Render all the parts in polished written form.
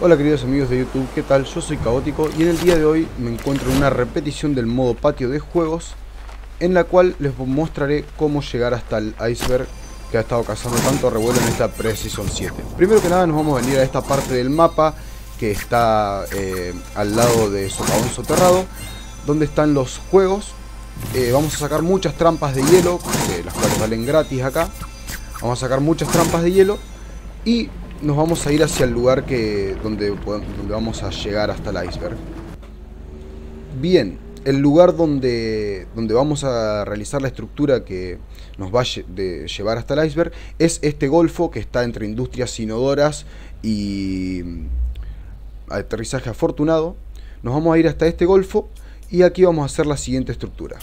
Hola queridos amigos de YouTube, ¿qué tal? Yo soy Caótico y en el día de hoy me encuentro en una repetición del modo patio de juegos en la cual les mostraré cómo llegar hasta el iceberg que ha estado causando tanto revuelo en esta Pre-Season 7. Primero que nada nos vamos a venir a esta parte del mapa que está al lado de Socavón Soterrado, donde están los juegos. Vamos a sacar muchas trampas de hielo, las cuales valen gratis acá. Vamos a sacar muchas trampas de hielo y nos vamos a ir hacia el lugar donde vamos a llegar hasta el iceberg. Bien, el lugar donde vamos a realizar la estructura que nos va a llevar hasta el iceberg es este golfo que está entre Industrias Inodoras y Aterrizaje Afortunado. Nos vamos a ir hasta este golfo y aquí vamos a hacer la siguiente estructura.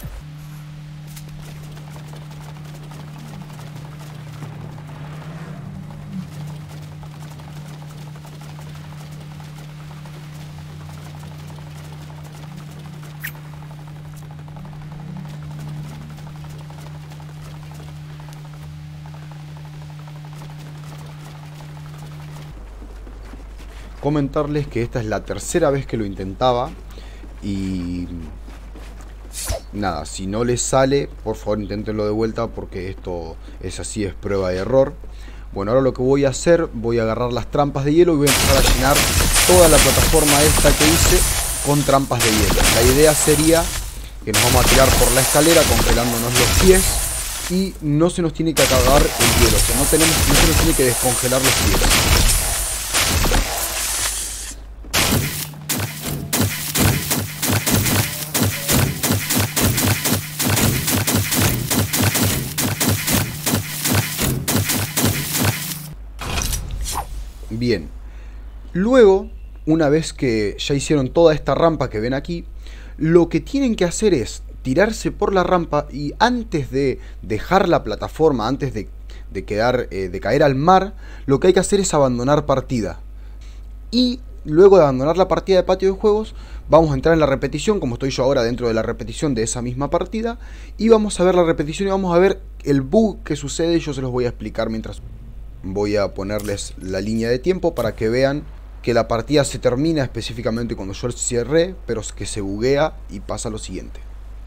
Comentarles que esta es la tercera vez que lo intentaba y nada, si no les sale, por favor inténtenlo de vuelta porque esto es así, es prueba de error. Bueno, ahora lo que voy a hacer, voy a agarrar las trampas de hielo y voy a empezar a llenar toda la plataforma esta que hice con trampas de hielo. La idea sería que nos vamos a tirar por la escalera congelándonos los pies y no se nos tiene que acabar el hielo, o sea, no se nos tiene que descongelar los pies. Bien, luego, una vez que ya hicieron toda esta rampa que ven aquí, lo que tienen que hacer es tirarse por la rampa y antes de dejar la plataforma, antes de caer al mar, lo que hay que hacer es abandonar partida. Y luego de abandonar la partida de patio de juegos, vamos a entrar en la repetición, como estoy yo ahora dentro de la repetición de esa misma partida, y vamos a ver la repetición y vamos a ver el bug que sucede y yo se los voy a explicar mientras. Voy a ponerles la línea de tiempo para que vean que la partida se termina específicamente cuando yo cierré, pero que se buguea y pasa lo siguiente.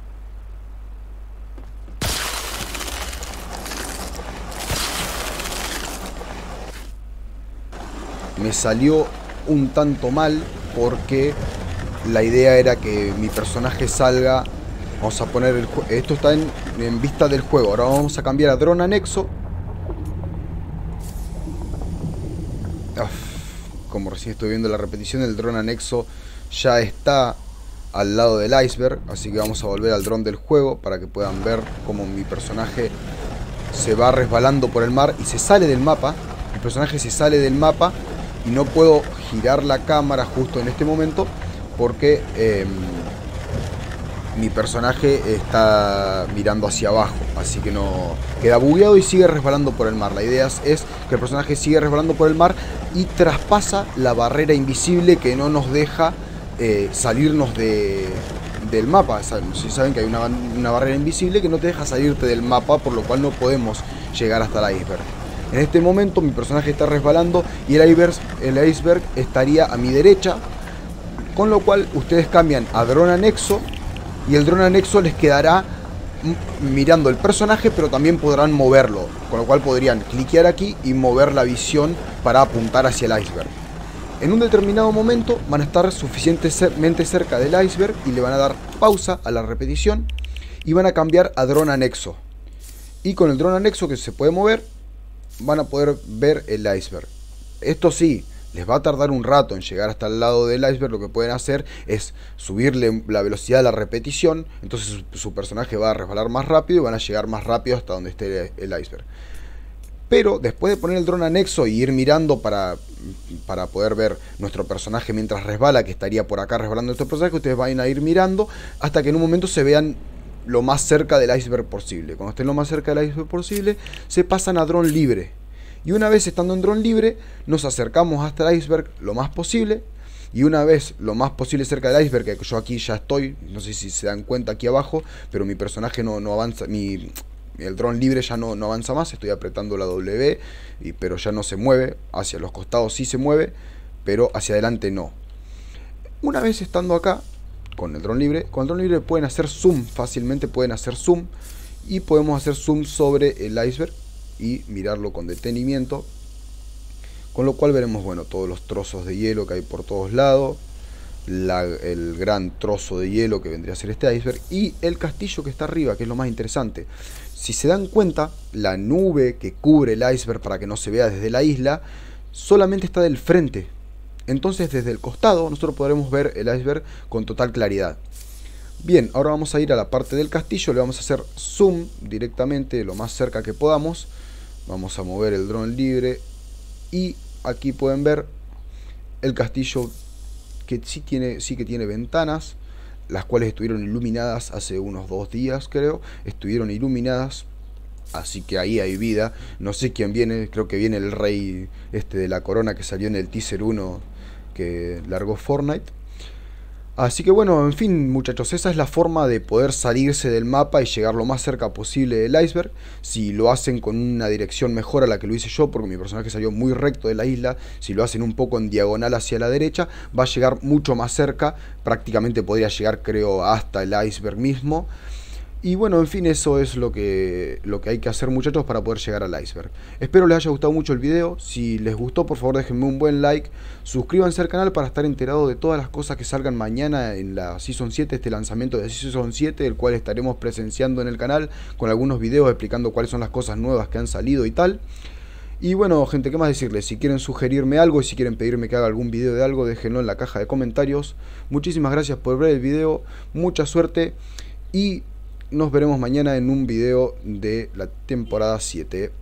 Me salió un tanto mal porque la idea era que mi personaje salga. Vamos a poner esto está en vista del juego. Ahora vamos a cambiar a dron anexo. Como recién estoy viendo la repetición, el dron anexo ya está al lado del iceberg, así que vamos a volver al dron del juego para que puedan ver cómo mi personaje se va resbalando por el mar y se sale del mapa. El personaje se sale del mapa y no puedo girar la cámara justo en este momento porque mi personaje está mirando hacia abajo, así que no queda bugueado y sigue resbalando por el mar. La idea es que el personaje sigue resbalando por el mar y traspasa la barrera invisible que no nos deja salirnos del mapa. No sé si saben que hay una barrera invisible que no te deja salirte del mapa, por lo cual no podemos llegar hasta el iceberg. En este momento mi personaje está resbalando y el iceberg estaría a mi derecha, con lo cual ustedes cambian a dron anexo y el dron anexo les quedará mirando el personaje, pero también podrán moverlo, con lo cual podrían cliquear aquí y mover la visión para apuntar hacia el iceberg. En un determinado momento van a estar suficientemente cerca del iceberg y le van a dar pausa a la repetición y van a cambiar a dron anexo. Y con el dron anexo que se puede mover, van a poder ver el iceberg. Esto sí, les va a tardar un rato en llegar hasta el lado del iceberg. Lo que pueden hacer es subirle la velocidad a la repetición, entonces su personaje va a resbalar más rápido y van a llegar más rápido hasta donde esté el iceberg. Pero después de poner el dron anexo y ir mirando para poder ver nuestro personaje mientras resbala, que estaría por acá resbalando nuestro personaje, ustedes van a ir mirando hasta que en un momento se vean lo más cerca del iceberg posible. Cuando estén lo más cerca del iceberg posible, se pasan a dron libre. Y una vez estando en dron libre, nos acercamos hasta el iceberg lo más posible. Y una vez lo más posible cerca del iceberg, que yo aquí ya estoy, no sé si se dan cuenta aquí abajo, pero mi personaje no avanza, el dron libre ya no avanza más, estoy apretando la W, pero ya no se mueve, hacia los costados sí se mueve, pero hacia adelante no. Una vez estando acá, con el dron libre pueden hacer zoom, fácilmente pueden hacer zoom, y podemos hacer zoom sobre el iceberg y mirarlo con detenimiento, con lo cual veremos, bueno, todos los trozos de hielo que hay por todos lados, el gran trozo de hielo que vendría a ser este iceberg, y el castillo que está arriba, que es lo más interesante. Si se dan cuenta, la nube que cubre el iceberg para que no se vea desde la isla, solamente está del frente. Entonces desde el costado nosotros podremos ver el iceberg con total claridad. Bien, ahora vamos a ir a la parte del castillo, le vamos a hacer zoom directamente lo más cerca que podamos. Vamos a mover el dron libre y aquí pueden ver el castillo, que sí que tiene ventanas, las cuales estuvieron iluminadas hace unos 2 días, creo. Estuvieron iluminadas, así que ahí hay vida. No sé quién viene, creo que viene el rey de la corona que salió en el teaser 1 que largó Fortnite. Así que bueno, en fin, muchachos, esa es la forma de poder salirse del mapa y llegar lo más cerca posible del iceberg. Si lo hacen con una dirección mejor a la que lo hice yo, porque mi personaje salió muy recto de la isla, si lo hacen un poco en diagonal hacia la derecha, va a llegar mucho más cerca. Prácticamente podría llegar, creo, hasta el iceberg mismo. Y bueno, en fin, eso es lo que hay que hacer, muchachos, para poder llegar al iceberg. Espero les haya gustado mucho el video. Si les gustó, por favor déjenme un buen like. Suscríbanse al canal para estar enterados de todas las cosas que salgan mañana en la Season 7, este lanzamiento de Season 7, el cual estaremos presenciando en el canal con algunos videos explicando cuáles son las cosas nuevas que han salido y tal. Y bueno, gente, ¿qué más decirles? Si quieren sugerirme algo y si quieren pedirme que haga algún video de algo, déjenlo en la caja de comentarios. Muchísimas gracias por ver el video, mucha suerte y nos veremos mañana en un video de la temporada 7.